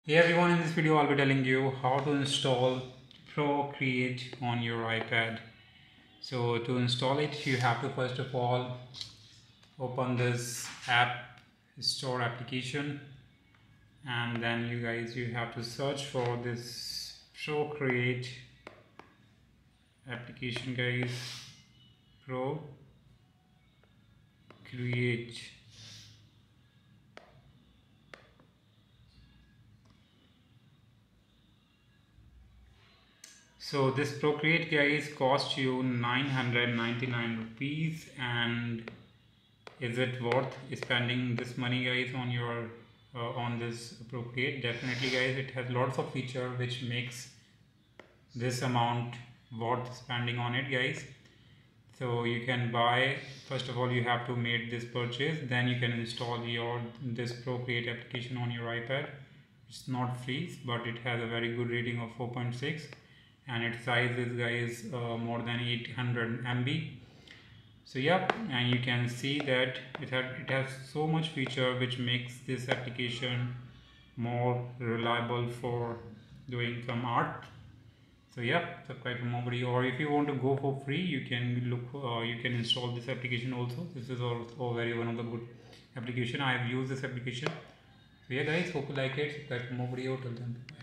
Hey everyone, in this video I'll be telling you how to install Procreate on your iPad. So to install it, you have to first of all open this app store application, and then you have to search for this Procreate application, guys. Procreate. So this Procreate, guys, cost you 999 rupees, and is it worth spending this money, guys, on your on this Procreate? Definitely, guys. It has lots of feature which makes this amount worth spending on it, guys. So you can buy, first of all you have to make this purchase, then you can install your this Procreate application on your iPad. It's not free, but it has a very good rating of 4.6, and its size is, guys, more than 800 MB. So yeah, and you can see that it has so much feature which makes this application more reliable for doing some art. So yeah, subscribe for more video, or if you want to go for free, you can you can install this application also. This is also very one of the good application. I have used this application. So yeah, guys, hope you like it. Subscribe for more video. Till then.